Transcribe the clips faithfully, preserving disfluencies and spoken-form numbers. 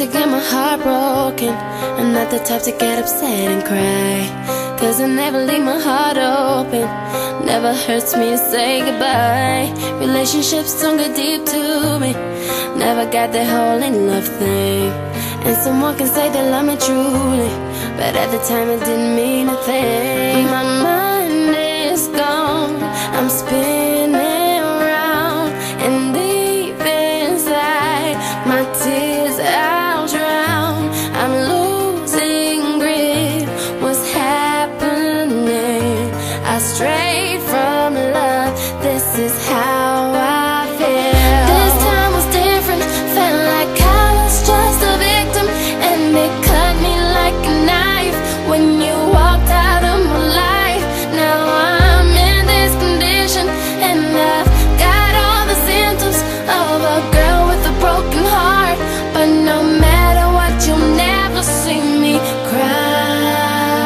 to get my heart broken. I'm not the type to get upset and cry, cause I never leave my heart open. Never hurts me to say goodbye. Relationships don't get deep to me. Never got that whole in love thing. And someone can say they love me truly, but at the time it didn't mean a thing. My mind is gone, I'm spinning around, and deep inside my tears I'll drown. I'm losing grip, what's happening? I strayed from love, this is how I feel. This time was different, felt like I was just a victim, and it cut me like a knife when you walked out of my life. Now I'm in this condition, and I've got all the symptoms of a girl with a broken heart. But no matter what, you'll never see me cry.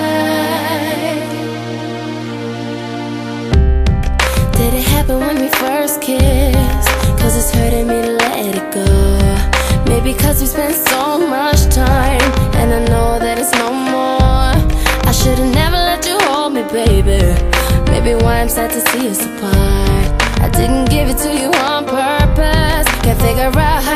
Did it happen when we first kissed? Cause it's hurting me to let it go. Maybe cause we spent so much time, and I know that it's no more. I should've never let you hold me, baby. Maybe why I'm sad to see us apart. I didn't give it to you on purpose. Can't figure out how